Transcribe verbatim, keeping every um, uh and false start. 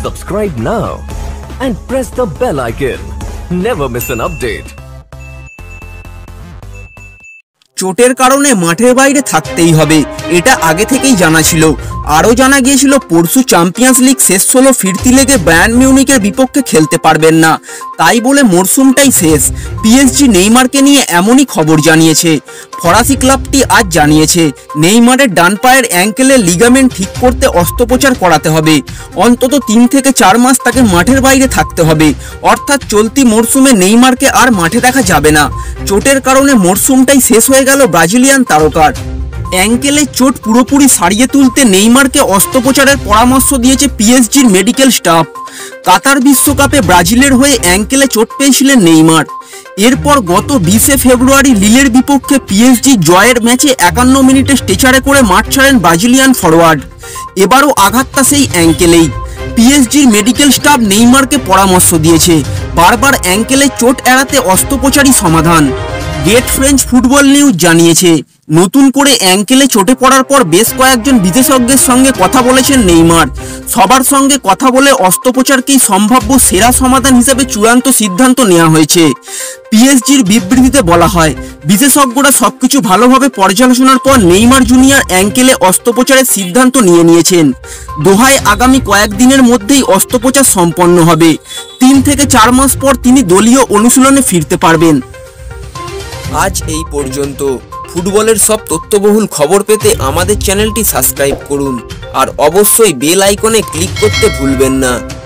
Subscribe now and press the bell icon. Never miss an update. চোটের কারণে মাঠের বাইরে থাকতেই হবে, এটা আগে থেকেই জানা ছিল। আরও জানা গিয়েছিল পরশু চ্যাম্পিয়ন্স লিগ শেষ ষোলো ফিরতি লেগে বায়ার্ন মিউনিকের বিপক্ষে খেলতে পারবেন না, তাই বলে মরশুমটাই শেষ। পিএসজি নেইমারকে নিয়ে এমনই খবর জানিয়েছে। ফরাসি ক্লাবটি আজ জানিয়েছে নেইমারের ডান পায়ের অ্যাঙ্কেলের লিগামেন্ট ঠিক করতে অস্ত্রোপচার করাতে হবে। অন্তত তিন থেকে চার মাস তাকে মাঠের বাইরে থাকতে হবে, অর্থাৎ চলতি মরশুমে নেইমারকে আর মাঠে দেখা যাবে না। চোটের কারণে মরশুমটাই শেষ হয়ে গেল ব্রাজিলিয়ান তারকার। অ্যাঙ্কেলের চোট পুরোপুরি সারিয়ে তুলতে নেইমারকে অস্ত্রোপচারের পরামর্শ দিয়েছে পিএসজির মেডিকেল স্টাফ। কাতার বিশ্বকাপে ব্রাজিলের হয়ে অ্যাঙ্কেলে চোট পেয়েছিলেন নেইমার। এরপর গত বিশে ফেব্রুয়ারি লিলের বিপক্ষে পিএসজি জয়ের ম্যাচে একান্ন মিনিটে স্ট্রেচারে করে মাঠ ছাড়েন ব্রাজিলিয়ান ফরওয়ার্ড। এবারও আঘাতটা সেই অ্যাঙ্কেলেই। পিএসজির মেডিকেল স্টাফ নেইমারকে পরামর্শ দিয়েছে বারবার অ্যাঙ্কেলের চোট এড়াতে অস্ত্রোপচারই সমাধান। গেট ফ্রেঞ্চ ফুটবল নিউজ জানিয়েছে নতুন করে অ্যাঙ্কেলে চোটে পড়ার পর বেশ কয়েকজন বিশেষজ্ঞের সঙ্গে কথা বলেছেন নেইমার। সবার সঙ্গে কথা বলে অস্ত্রোপচারকেই সম্ভাব্য সেরা সমাধান হিসেবে চূড়ান্ত সিদ্ধান্ত নেওয়া হয়েছে। পিএসজির বিবৃতিতে বলা হয় বিশেষজ্ঞরা সবকিছু ভালোভাবে পর্যালোচনার পর নেইমার জুনিয়র অ্যাঙ্কেলে অস্ত্রোপচারের সিদ্ধান্ত নিয়ে নিয়েছেন। দোহায় আগামী কয়েকদিনের মধ্যেই অস্ত্রোপচার সম্পন্ন হবে। তিন থেকে চার মাস পর তিনি দলীয় অনুশীলনে ফিরতে পারবেন। আজ এই পর্যন্ত। ফুটবলের সব তথ্যবহুল খবর পেতে আমাদের চ্যানেলটি সাবস্ক্রাইব করুন আর অবশ্যই বেল আইকনে ক্লিক করতে ভুলবেন না।